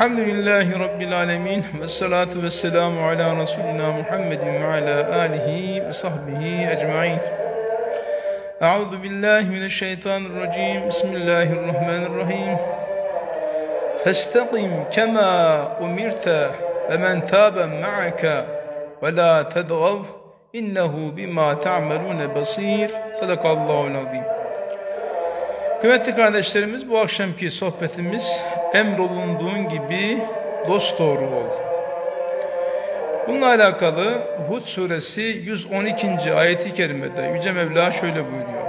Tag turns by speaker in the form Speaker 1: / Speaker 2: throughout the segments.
Speaker 1: Elhamdülillahi Rabbil alemin ve salatu ve selamu ala Resulina Muhammedin ve ala alihi ve sahbihi ecmain. Euzu billahi mineşşeytanirracim. Bismillahirrahmanirrahim. Festakim kema umirte ve men tabe ma'aka ve la tedgav innehu bima ta'melun basir. Sadakallahu'l azim. Kıymetli kardeşlerimiz, bu akşamki sohbetimiz emrolunduğun gibi dosdoğru ol. Bununla alakalı Hud suresi 112. ayeti kerimede Yüce Mevla şöyle buyuruyor.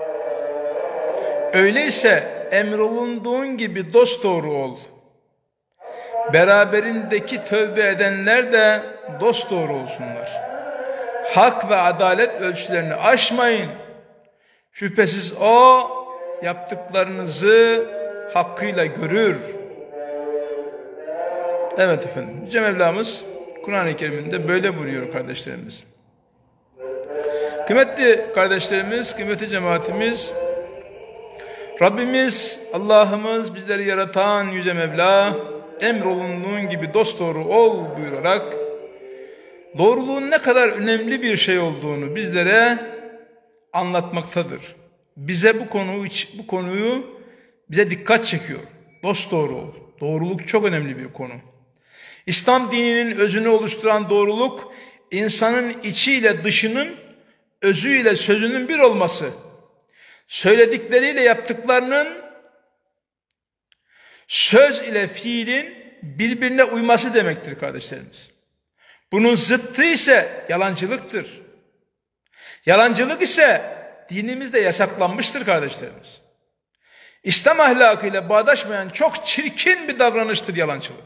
Speaker 1: Öyleyse emrolunduğun gibi dosdoğru ol. Beraberindeki tövbe edenler de dosdoğru olsunlar. Hak ve adalet ölçülerini aşmayın. Şüphesiz o yaptıklarınızı hakkıyla görür. Evet efendim. Yüce Mevlamız Kur'an-ı Kerim'inde böyle buyuruyor kardeşlerimiz. Kıymetli kardeşlerimiz, kıymetli cemaatimiz, Rabbimiz, Allah'ımız, bizleri yaratan Yüce Mevla, emrolunduğun gibi dosdoğru ol buyurarak, doğruluğun ne kadar önemli bir şey olduğunu bizlere anlatmaktadır. Bize bu konuyu bize dikkat çekiyor. Dosdoğru ol. Doğruluk çok önemli bir konu. İslam dininin özünü oluşturan doğruluk, insanın içiyle dışının, özüyle sözünün bir olması, söyledikleriyle yaptıklarının, söz ile fiilin birbirine uyması demektir kardeşlerimiz. Bunun zıttı ise yalancılıktır. Yalancılık ise dinimizde yasaklanmıştır kardeşlerimiz. İslam ahlakıyla bağdaşmayan çok çirkin bir davranıştır yalancılık.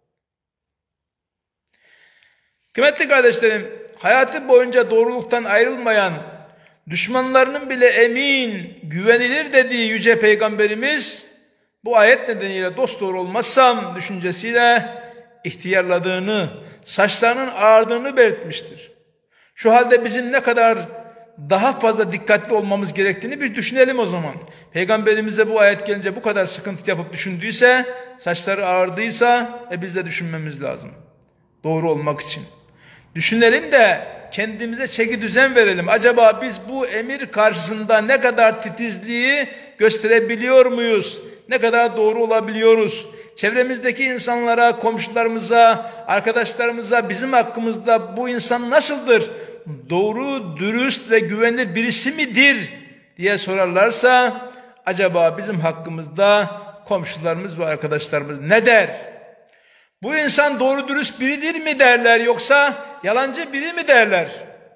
Speaker 1: Kıymetli kardeşlerim, hayatı boyunca doğruluktan ayrılmayan, düşmanlarının bile emin, güvenilir dediği Yüce Peygamberimiz, bu ayet nedeniyle dosdoğru olmazsam düşüncesiyle ihtiyarladığını, saçlarının ağardığını belirtmiştir. Şu halde bizim ne kadar daha fazla dikkatli olmamız gerektiğini bir düşünelim o zaman. Peygamberimize bu ayet gelince bu kadar sıkıntı yapıp düşündüyse, saçları ağardıysa biz de düşünmemiz lazım. Doğru olmak için. Düşünelim de kendimize çeki düzen verelim. Acaba biz bu emir karşısında ne kadar titizliği gösterebiliyor muyuz? Ne kadar doğru olabiliyoruz? Çevremizdeki insanlara, komşularımıza, arkadaşlarımıza bizim hakkımızda bu insan nasıldır? Doğru, dürüst ve güvenilir birisi midir diye sorarlarsa, acaba bizim hakkımızda komşularımız ve arkadaşlarımız ne der? Bu insan doğru dürüst biridir mi derler, yoksa yalancı biri mi derler?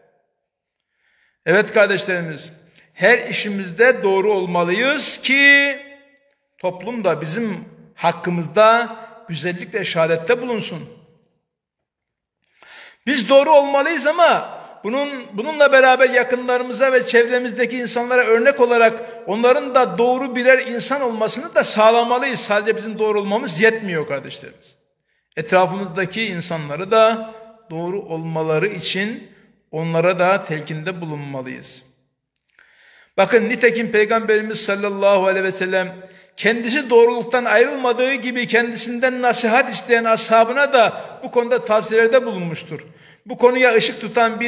Speaker 1: Evet kardeşlerimiz, her işimizde doğru olmalıyız ki toplum da bizim hakkımızda güzellikle şehadette bulunsun. Biz doğru olmalıyız ama bununla beraber yakınlarımıza ve çevremizdeki insanlara örnek olarak onların da doğru birer insan olmasını da sağlamalıyız. Sadece bizim doğru olmamız yetmiyor kardeşlerimiz. Etrafımızdaki insanları da doğru olmaları için onlara da telkinde bulunmalıyız. Bakın, nitekim Peygamberimiz sallallahu aleyhi ve sellem kendisi doğruluktan ayrılmadığı gibi kendisinden nasihat isteyen ashabına da bu konuda tavsiyelerde bulunmuştur. Bu konuya ışık tutan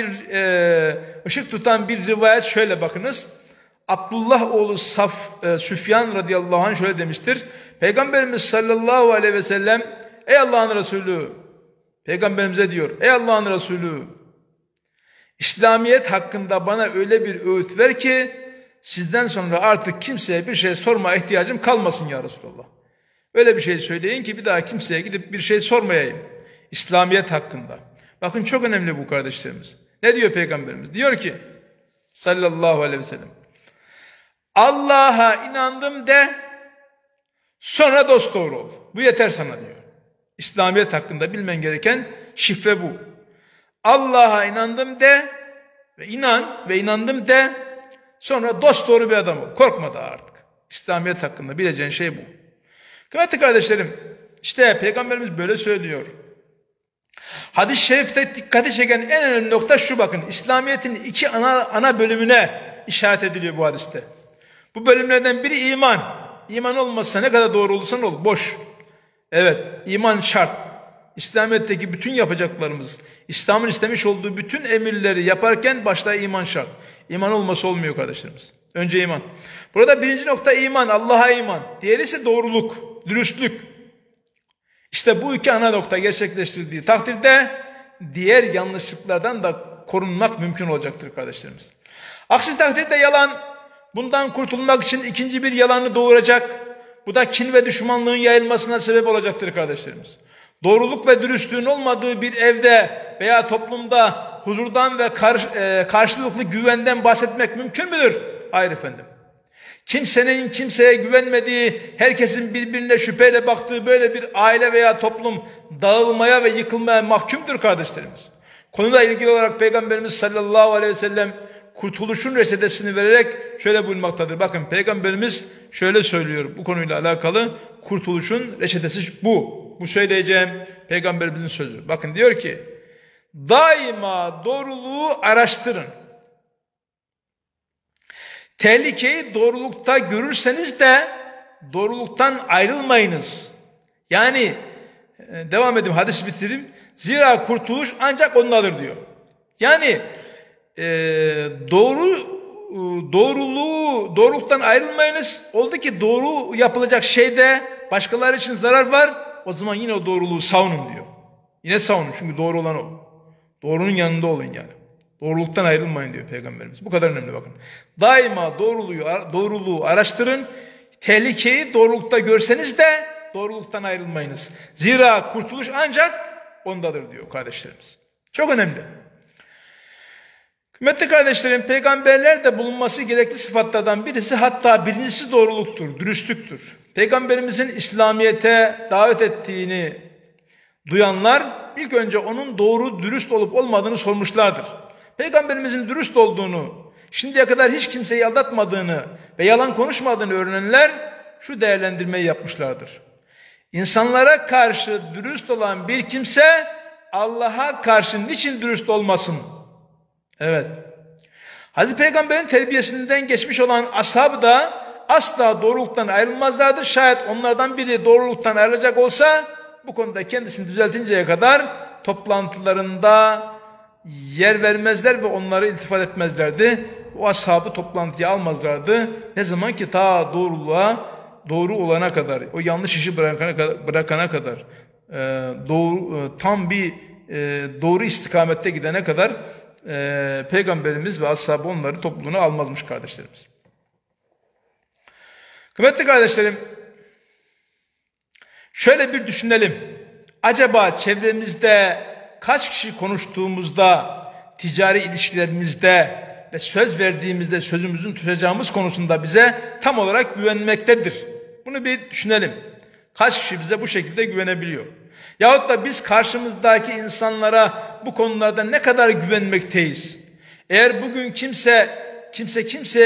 Speaker 1: bir rivayet şöyle, bakınız. Abdullah oğlu Süfyan radıyallahu anh şöyle demiştir. Peygamberimiz sallallahu aleyhi ve sellem, ey Allah'ın Resulü, Peygamberimize diyor, ey Allah'ın Resulü, İslamiyet hakkında bana öyle bir öğüt ver ki sizden sonra artık kimseye bir şey sorma ihtiyacım kalmasın ya Resulallah. Öyle bir şey söyleyin ki bir daha kimseye gidip bir şey sormayayım İslamiyet hakkında. Bakın, çok önemli bu kardeşlerimiz. Ne diyor Peygamberimiz? Diyor ki sallallahu aleyhi ve sellem, Allah'a inandım de, sonra dosdoğru ol. Bu yeter sana diyor. İslamiyet hakkında bilmen gereken şifre bu. Allah'a inandım de ve inandım de, sonra dosdoğru bir adam ol. Korkma da artık. İslamiyet hakkında bileceğin şey bu. Kıymetli kardeşlerim, işte Peygamberimiz böyle söylüyor. Hadis-i şerifte dikkati çeken en önemli nokta şu, bakın. İslamiyet'in iki ana bölümüne işaret ediliyor bu hadiste. Bu bölümlerden biri iman. İman olmazsa ne kadar doğru olursan ol, boş. Evet, iman şart. İslamiyet'teki bütün yapacaklarımız, İslam'ın istemiş olduğu bütün emirleri yaparken başta iman şart. İman olmasa olmuyor kardeşlerimiz. Önce iman. Burada birinci nokta iman, Allah'a iman. Diğeri ise doğruluk, dürüstlük. İşte bu iki ana nokta gerçekleştirdiği takdirde diğer yanlışlıklardan da korunmak mümkün olacaktır kardeşlerimiz. Aksi takdirde yalan, bundan kurtulmak için ikinci bir yalanı doğuracak. Bu da kin ve düşmanlığın yayılmasına sebep olacaktır kardeşlerimiz. Doğruluk ve dürüstlüğün olmadığı bir evde veya toplumda huzurdan ve karşılıklı güvenden bahsetmek mümkün müdür? Hayır efendim. Kimsenin kimseye güvenmediği, herkesin birbirine şüpheyle baktığı böyle bir aile veya toplum dağılmaya ve yıkılmaya mahkumdur kardeşlerimiz. Konuyla ilgili olarak Peygamberimiz sallallahu aleyhi ve sellem kurtuluşun reçetesini vererek şöyle buyurmaktadır. Bakın Peygamberimiz şöyle söylüyor bu konuyla alakalı. Kurtuluşun reçetesi bu. Bu söyleyeceğim Peygamberimizin sözü. Bakın diyor ki, daima doğruluğu araştırın. Tehlikeyi doğrulukta görürseniz de doğruluktan ayrılmayınız. Yani devam edeyim, hadis bitireyim. Zira kurtuluş ancak ondadır diyor. Yani doğruluktan ayrılmayınız. Oldu ki doğru yapılacak şeyde başkaları için zarar var. O zaman yine o doğruluğu savunun diyor. Yine savunun çünkü doğru olan o. Doğrunun yanında olun yani. Doğruluktan ayrılmayın diyor Peygamberimiz. Bu kadar önemli bakın. Daima doğruluğu araştırın. Tehlikeyi doğrulukta görseniz de doğruluktan ayrılmayınız. Zira kurtuluş ancak ondadır diyor kardeşlerimiz. Çok önemli. Kıymetli kardeşlerim, peygamberlerde bulunması gerekli sıfatlardan birisi, hatta birincisi doğruluktur, dürüstlüktür. Peygamberimizin İslamiyet'e davet ettiğini duyanlar ilk önce onun doğru, dürüst olup olmadığını sormuşlardır. Peygamberimizin dürüst olduğunu, şimdiye kadar hiç kimseyi aldatmadığını ve yalan konuşmadığını öğrenenler şu değerlendirmeyi yapmışlardır. İnsanlara karşı dürüst olan bir kimse Allah'a karşı niçin dürüst olmasın? Evet. Hazreti Peygamber'in terbiyesinden geçmiş olan ashab da asla doğruluktan ayrılmazlardı. Şayet onlardan biri doğruluktan ayrılacak olsa bu konuda kendisini düzeltinceye kadar toplantılarında yer vermezler ve onları iltifat etmezlerdi. O ashabı toplantıya almazlardı. Ne zaman ki ta doğru olana kadar, o yanlış işi bırakana kadar, tam bir doğru istikamette gidene kadar Peygamberimiz ve ashabı onları topluluğuna almazmış kardeşlerimiz. Kıymetli kardeşlerim, şöyle bir düşünelim. Acaba çevremizde kaç kişi konuştuğumuzda, ticari ilişkilerimizde ve söz verdiğimizde sözümüzün tutacağımız konusunda bize tam olarak güvenmektedir? Bunu bir düşünelim. Kaç kişi bize bu şekilde güvenebiliyor? Yahut da biz karşımızdaki insanlara bu konularda ne kadar güvenmekteyiz? Eğer bugün kimseye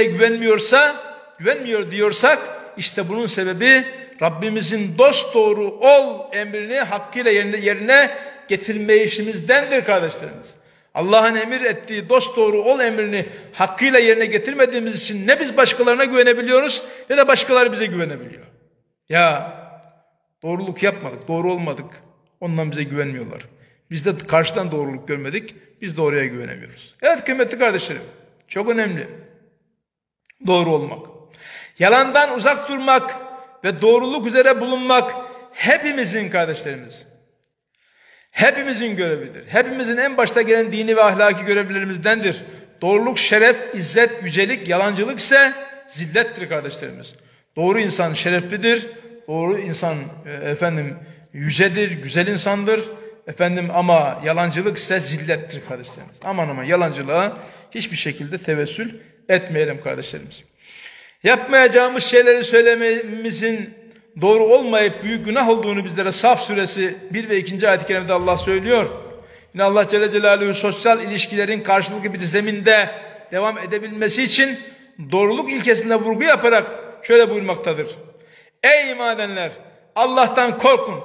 Speaker 1: güvenmiyor diyorsak, işte bunun sebebi Rabbimizin dosdoğru ol emrini hakkıyla yerine getirmeyişimizdendir kardeşlerimiz. Allah'ın emir ettiği dosdoğru ol emrini hakkıyla yerine getirmediğimiz için ne biz başkalarına güvenebiliyoruz ne de başkaları bize güvenebiliyor. Ya doğruluk yapmadık, doğru olmadık. Ondan bize güvenmiyorlar. Biz de karşıdan doğruluk görmedik, biz de oraya güvenemiyoruz. Evet kıymetli kardeşlerim, çok önemli doğru olmak. Yalandan uzak durmak ve doğruluk üzere bulunmak hepimizin kardeşlerimiz. Hepimizin görevidir. Hepimizin en başta gelen dini ve ahlaki görevlerimizdendir. Doğruluk, şeref, izzet, yücelik, yalancılık ise zillettir kardeşlerimiz. Doğru insan şereflidir. Doğru insan yücedir, güzel insandır. Ama yalancılık ise zillettir kardeşlerimiz. Aman yalancılığa hiçbir şekilde tevessül etmeyelim kardeşlerimiz. Yapmayacağımız şeyleri söylememizin doğru olmayıp büyük günah olduğunu bizlere Saf suresi 1 ve 2. ayet-i kerimede Allah söylüyor. Yine Allah Celle Celaluhu sosyal ilişkilerin karşılıklı bir zeminde devam edebilmesi için doğruluk ilkesine vurgu yaparak şöyle buyurmaktadır. Ey iman edenler! Allah'tan korkun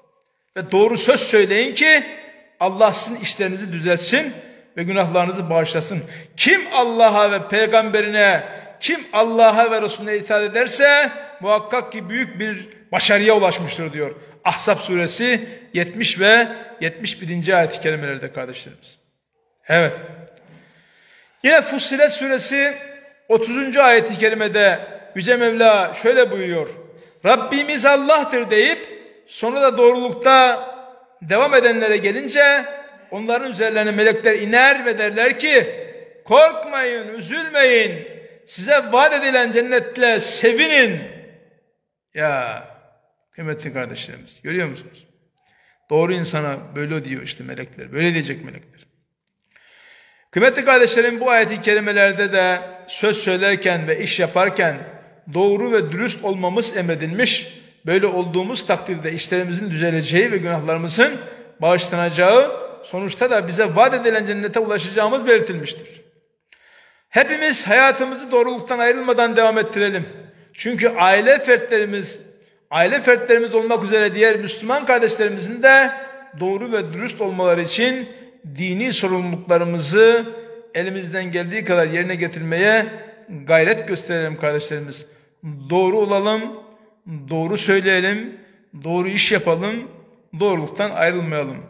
Speaker 1: ve doğru söz söyleyin ki Allah sizin işlerinizi düzeltsin ve günahlarınızı bağışlasın. Kim Allah'a ve peygamberine, kim Allah'a ve Resulüne itaat ederse muhakkak ki büyük bir başarıya ulaşmıştır diyor. Ahzab suresi 70 ve 71. ayet-i kerimelerde kardeşlerimiz. Evet. Yine Fussilet suresi 30. ayet-i kerimede Yüce Mevla şöyle buyuruyor. Rabbimiz Allah'tır deyip sonra da doğrulukta devam edenlere gelince onların üzerlerine melekler iner ve derler ki korkmayın, üzülmeyin. Size vaat edilen cennetle sevinin. Ya kıymetli kardeşlerimiz görüyor musunuz? Doğru insana böyle diyor işte melekler. Böyle diyecek melekler. Kıymetli kardeşlerim bu ayet-i kerimelerde de söz söylerken ve iş yaparken doğru ve dürüst olmamız emredilmiş. Böyle olduğumuz takdirde işlerimizin düzeleceği ve günahlarımızın bağışlanacağı, sonuçta da bize vaat edilen cennete ulaşacağımız belirtilmiştir. Hepimiz hayatımızı doğruluktan ayrılmadan devam ettirelim. Çünkü aile fertlerimiz olmak üzere diğer Müslüman kardeşlerimizin de doğru ve dürüst olmaları için dini sorumluluklarımızı elimizden geldiği kadar yerine getirmeye gayret gösterelim kardeşlerimiz. Doğru olalım, doğru söyleyelim, doğru iş yapalım, doğruluktan ayrılmayalım.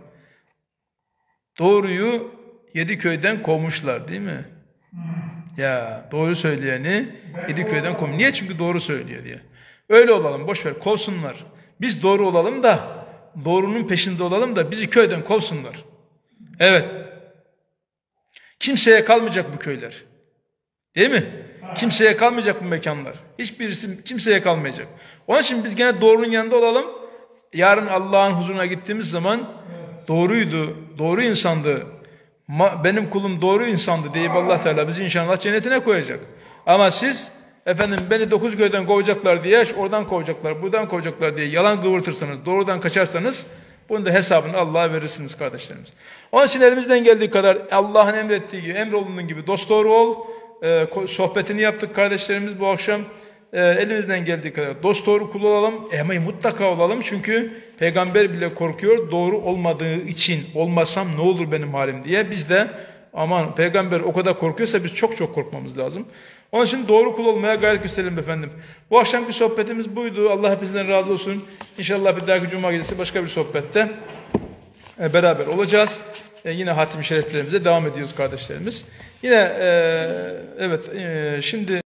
Speaker 1: Doğruyu 7 köyden kovmuşlar değil mi? Ya doğru söyleyeni 7 köyden kovmuş. Niye? Çünkü doğru söylüyor diye. Öyle olalım, boşver kovsunlar. Biz doğru olalım da, doğrunun peşinde olalım da bizi köyden kovsunlar. Evet. Kimseye kalmayacak bu köyler. Değil mi? Kimseye kalmayacak bu mekanlar. Hiçbirisi kimseye kalmayacak. Onun için biz gene doğrunun yanında olalım. Yarın Allah'ın huzuruna gittiğimiz zaman doğruydu, doğru insandı, benim kulum doğru insandı deyip Allah Teala bizi inşallah cennetine koyacak. Ama siz efendim beni 9 köyden kovacaklar diye, oradan kovacaklar, buradan kovacaklar diye yalan kıvırtırsanız, doğrudan kaçarsanız bunun da hesabını Allah'a verirsiniz kardeşlerimiz. Onun için elimizden geldiği kadar Allah'ın emrettiği gibi, emrolunduğun gibi dosdoğru ol. Sohbetini yaptık kardeşlerimiz bu akşam. Elimizden geldiği kadar dosdoğru kul olalım. Ama mutlaka olalım çünkü peygamber bile korkuyor doğru olmadığı için. Olmasam ne olur benim halim diye. Biz de aman peygamber o kadar korkuyorsa biz çok çok korkmamız lazım. Onun için doğru kul olmaya gayret gösterelim efendim. Bu akşamki sohbetimiz buydu. Allah hepinizden razı olsun. İnşallah bir dahaki cuma gecesi başka bir sohbette beraber olacağız. Yine hatim şereflerimize devam ediyoruz kardeşlerimiz. Yine evet şimdi